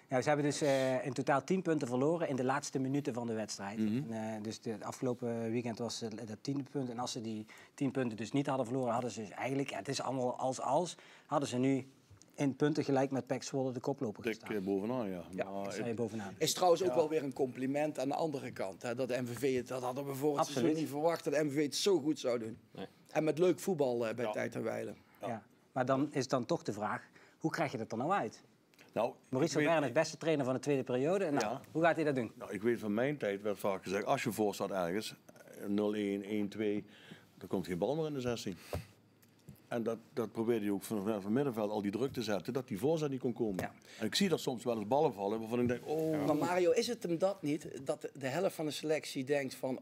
Ja, ze hebben dus in totaal 10 punten verloren in de laatste minuten van de wedstrijd. Dus het afgelopen weekend was dat 10e punt. En als ze die 10 punten dus niet hadden verloren, hadden ze dus eigenlijk... Ja, het is allemaal als hadden ze nu in punten gelijk met PEC Zwolle de koploper gestaan. Dik bovenaan, ja. Sta je bovenaan. Is trouwens ook wel weer een compliment aan de andere kant. Hè? Dat MVV het, dat hadden we voor het seizoen niet verwacht, dat MVV het zo goed zou doen. Nee. En met leuk voetbal bij Tijd en Wijlen. Ja. Maar dan is dan toch de vraag, hoe krijg je dat er nou uit? Nou, Maurice Verne is beste trainer van de tweede periode. En hoe gaat hij dat doen? Nou, ik weet van mijn tijd werd vaak gezegd, als je voor staat ergens, 0-1, 1-2, dan komt geen bal meer in de 16. En dat probeerde hij ook van middenveld al die druk te zetten, dat die voorzet niet kon komen. Ja. En ik zie dat soms wel eens ballen vallen, waarvan ik denk, oh... Ja. Maar Mario, is het hem dat niet, dat de helft van de selectie denkt van,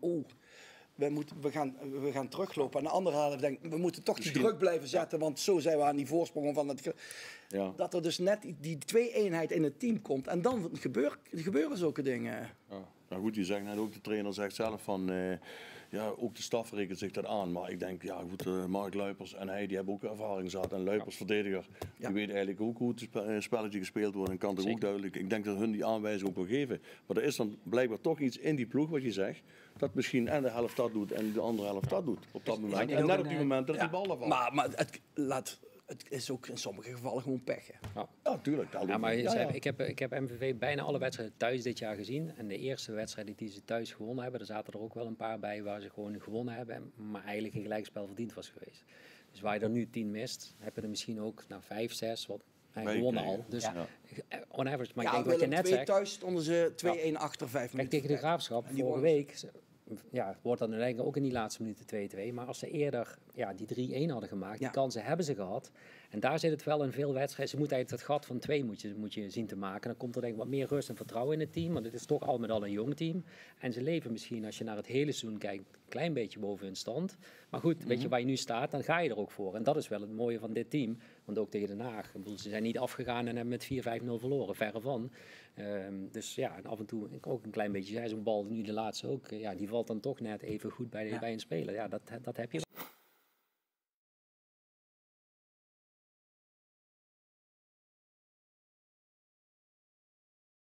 we gaan teruglopen. En de andere helft denkt, we moeten toch die druk blijven zetten, want zo zijn we aan die voorsprong van het... Ja. Dat er dus net die twee-eenheid in het team komt. En dan gebeuren zulke dingen. Ja. Nou goed, je zegt net ook, de trainer zegt zelf van, ook de staf rekent zich dat aan. Maar ik denk, Mark Luipers en hij, die hebben ook ervaring gehad. En Luipers, verdediger, die weet eigenlijk ook hoe het spelletje gespeeld wordt. En kan toch ook duidelijk, ik denk dat hun die aanwijzing ook wel geven. Maar er is dan blijkbaar toch iets in die ploeg, wat je zegt, dat misschien en de helft dat doet en de andere helft dat doet. Op dat moment. En net op die moment dat die ballen vallen. Maar het is ook in sommige gevallen gewoon pech. Ja, tuurlijk. Ik heb MVV bijna alle wedstrijden thuis dit jaar gezien. En de eerste wedstrijd die ze thuis gewonnen hebben, er zaten er ook wel een paar bij waar ze gewoon gewonnen hebben. Maar eigenlijk een gelijkspel verdiend was geweest. Dus waar je er nu 10 mist, heb je er misschien ook 5, 6 wat gewonnen al. Dus on average. Maar ik denk wat je net zegt. Thuis stonden ze 2-1 achter 5 minuten. Kijk, tegen de Graafschap vorige week... wordt dan uiteindelijk ook in die laatste minuten 2-2. Maar als ze eerder die 3-1 hadden gemaakt, die kansen hebben ze gehad. En daar zit het wel in veel wedstrijden. Ze moeten eigenlijk dat gat van 2 moet je zien te maken. Dan komt er denk ik wat meer rust en vertrouwen in het team. Want het is toch al met al een jong team. En ze leven misschien, als je naar het hele seizoen kijkt, een klein beetje boven hun stand. Maar goed, weet je waar je nu staat, dan ga je er ook voor. En dat is wel het mooie van dit team. Want ook tegen Den Haag. Ze zijn niet afgegaan en hebben met 4-5-0 verloren. Verre van. Dus ja, en af en toe ook een klein beetje. Zo'n bal, nu de laatste ook. Die valt dan toch net even goed bij een speler. Ja, dat heb je.